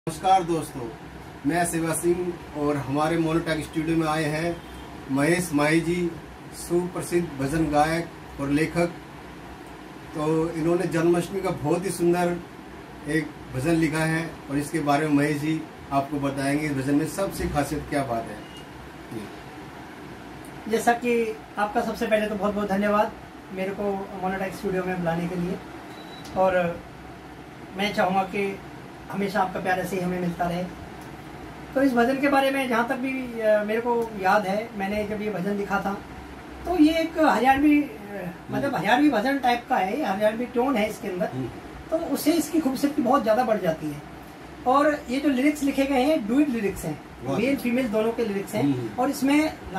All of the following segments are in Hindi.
नमस्कार दोस्तों, मैं सेवा सिंह और हमारे मोनोटेक स्टूडियो में आए हैं महेश माही जी, सुप्रसिद्ध भजन गायक और लेखक। तो इन्होंने जन्माष्टमी का बहुत ही सुंदर एक भजन लिखा है और इसके बारे में महेश जी आपको बताएंगे इस भजन में सबसे खासियत क्या बात है। जैसा कि आपका सबसे पहले तो बहुत बहुत धन्यवाद मेरे को मोनोटेक स्टूडियो में बुलाने के लिए, और मैं चाहूँगा कि हमेशा आपका प्यार ऐसे ही हमें मिलता रहे। तो इस भजन के बारे में जहाँ तक भी मेरे को याद है, मैंने जब ये भजन लिखा था तो ये एक हरियाणवी मतलब हरियाणवी भजन टाइप का है, हरियाणवी टोन है इसके अंदर, तो उससे इसकी खूबसूरती बहुत ज़्यादा बढ़ जाती है। और ये जो लिरिक्स लिखे गए हैं डुएट लिरिक्स हैं, मेल फीमेल दोनों के लिरिक्स हैं। और इसमें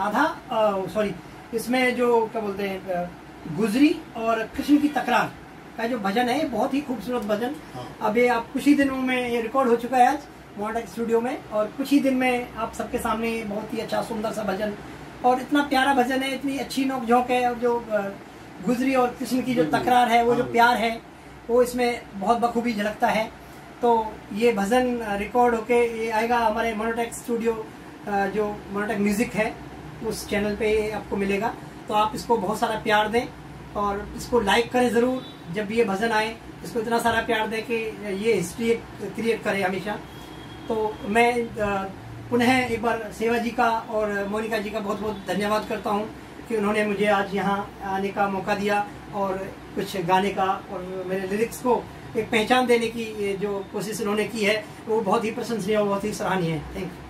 इसमें जो क्या बोलते हैं गुजरी और कृष्ण की तकरार का जो भजन है, बहुत ही खूबसूरत भजन। अभी आप कुछ ही दिनों में ये रिकॉर्ड हो चुका है आज मोनोटेक स्टूडियो में, और कुछ ही दिन में आप सबके सामने बहुत ही अच्छा सुंदर सा भजन, और इतना प्यारा भजन है, इतनी अच्छी नोक झोंक है, और जो गुजरी और कृष्ण की जो तकरार है, वो जो प्यार है, वो इसमें बहुत बखूबी झलकता है। तो ये भजन रिकॉर्ड होके ये आएगा हमारे मोनोटेक स्टूडियो जो मोनोटेक म्यूजिक है उस चैनल पे आपको मिलेगा। तो आप इसको बहुत सारा प्यार दें और इसको लाइक करें ज़रूर। जब ये भजन आए इसको इतना सारा प्यार दें कि ये हिस्ट्री क्रिएट करे हमेशा। तो मैं पुनः एक बार सेवा जी का और मोनिका जी का बहुत बहुत धन्यवाद करता हूँ कि उन्होंने मुझे आज यहाँ आने का मौका दिया और कुछ गाने का और मेरे लिरिक्स को एक पहचान देने की जो कोशिश उन्होंने की है वो बहुत ही प्रशंसनीय और बहुत ही सराहनीय है। Thank you.